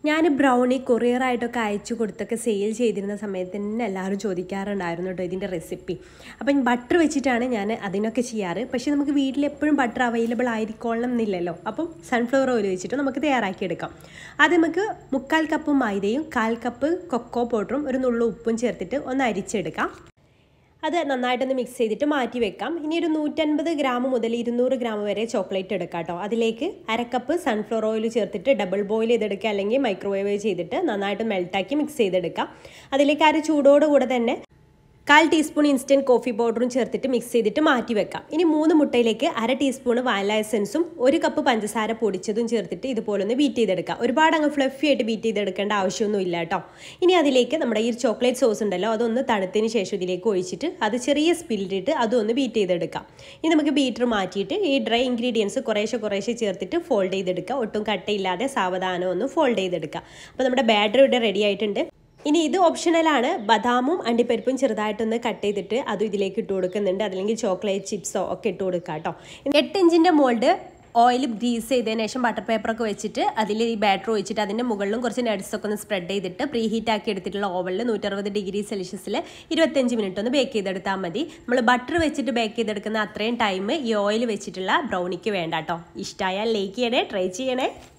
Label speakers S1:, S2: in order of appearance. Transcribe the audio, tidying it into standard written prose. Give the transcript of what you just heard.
S1: ഞാൻ ബ്രൗണി കൊറിയറായിട്ടൊക്കെ അയച്ചു കൊടുത്തൊക്കെ സെയിൽ ചെയ്തിരുന്ന സമയത്ത് തന്നെ എല്ലാവരും ചോദിക്കാറുണ്ടായിരുന്നു കേട്ടോ ഇതിൻ്റെ റെസിപ്പി. അപ്പം ബട്ടർ വെച്ചിട്ടാണ് ഞാൻ അതിനൊക്കെ ചെയ്യാറ്. പക്ഷേ നമുക്ക് വീട്ടിൽ എപ്പോഴും ബട്ടർ അവൈലബിൾ ആയിരിക്കണം എന്നില്ലല്ലോ. അപ്പം സൺഫ്ലവർ ഓയിൽ വെച്ചിട്ട് നമുക്ക് തയ്യാറാക്കിയെടുക്കാം. അത് നമുക്ക് 3/4 കപ്പ് മൈദയും 1/4 കപ്പ് കൊക്കോ പൗഡറും ഒരു നുള്ളു ഉപ്പും ചേർത്തിട്ട് ഒന്ന് അരിച്ചെടുക്കാം. അത് നന്നായിട്ടൊന്ന് മിക്സ് ചെയ്തിട്ട് മാറ്റി വെക്കാം. ഇനി ഒരു 150 ഗ്രാം മുതൽ 200 ഗ്രാം വരെ ചോക്ലേറ്റ് എടുക്കാം കേട്ടോ. അതിലേക്ക് 1/2 കപ്പ് സൺഫ്ലവർ ഓയിൽ ചേർത്തിട്ട് ഡബിൾ ബോയിൽ ചെയ്തെടുക്കുക, അല്ലെങ്കിൽ മൈക്രോവേവ് ചെയ്തിട്ട് നന്നായിട്ട് മെൽട്ടാക്കി മിക്സ് ചെയ്തെടുക്കാം. അതിലേക്ക് ആ ഒരു ചൂടോടുകൂടെ തന്നെ 1/4 ടീസ്പൂൺ ഇൻസ്റ്റൻറ്റ് കോഫി പൗഡറും ചേർത്തിട്ട് മിക്സ് ചെയ്തിട്ട് മാറ്റി വെക്കാം. ഇനി 3 മുട്ടയിലേക്ക് 1/2 ടീസ്പൂൺ വാനില എസൻസും 1 കപ്പ് പഞ്ചസാര പൊടിച്ചതും ചേർത്തിട്ട് ഇതുപോലെ ഒന്ന് ബീറ്റ് ചെയ്തെടുക്കാം. ഒരുപാട് അങ്ങ് ഫ്ലഫി ആയിട്ട് ബീറ്റ് ചെയ്തെടുക്കേണ്ട ആവശ്യമൊന്നും ഇല്ല കേട്ടോ. ഇനി അതിലേക്ക് നമ്മുടെ ഈ ചോക്ലേറ്റ് സോസ് ഉണ്ടല്ലോ, അതൊന്ന് തണുത്തതിന് ശേഷം ഇതിലേക്ക് ഒഴിച്ചിട്ട് അത് ചെറിയ സ്പില്ലിട്ട് അതൊന്ന് ബീറ്റ് ചെയ്തെടുക്കാം. ഇനി നമുക്ക് ബീറ്റർ മാറ്റിയിട്ട് ഈ ഡ്രൈ ഇൻഗ്രീഡിയൻസ് കുറേശ്ശെ ചേർത്തിട്ട് ഫോൾഡ് ചെയ്തെടുക്കുക. ഒട്ടും കട്ടയില്ലാതെ സാവധാനം ഒന്ന് ഫോൾഡ് ചെയ്തെടുക്കുക. അപ്പോൾ നമ്മുടെ ബാറ്റർ ഇവിടെ റെഡി ആയിട്ടുണ്ട്. ഇനി ഇത് ഓപ്ഷണലാണ്. ബദാമും അണ്ടിപ്പരിപ്പും ചെറുതായിട്ടൊന്ന് കട്ട് ചെയ്തിട്ട് അതും ഇതിലേക്ക് ഇട്ട് കൊടുക്കുന്നുണ്ട്. അതല്ലെങ്കിൽ ചോക്ലേറ്റ് ചിപ്സോ ഒക്കെ ഇട്ട് കൊടുക്കുക കേട്ടോ. 8 ഇഞ്ചിൻ്റെ മോൾഡ് ഓയിൽ ഗ്രീസ് ചെയ്തതിന് ശേഷം ബട്ടർ പേപ്പറൊക്കെ വെച്ചിട്ട് അതിൽ ഈ ബാറ്റർ ഒഴിച്ചിട്ട് അതിൻ്റെ മുകളിലും കുറച്ച് നട്ട്സൊക്കെ ഒന്ന് സ്പ്രെഡ് ചെയ്തിട്ട് പ്രീ ഹീറ്റ് ആക്കി എടുത്തിട്ടുള്ള ഓവനിൽ 160 ഡിഗ്രി സെൽഷ്യസിൽ 25 മിനിറ്റ് ഒന്ന് ബേക്ക് ചെയ്തെടുത്താൽ മതി. നമ്മൾ ബട്ടർ വെച്ചിട്ട് ബേക്ക് ചെയ്തെടുക്കുന്ന അത്രയും ടൈം ഈ ഓയിൽ വെച്ചിട്ടുള്ള ബ്രൗണിക്ക് വേണ്ട കേട്ടോ. ഇഷ്ടമായാൽ ലൈക്ക് ചെയ്യണേ, ട്രൈ ചെയ്യണേ.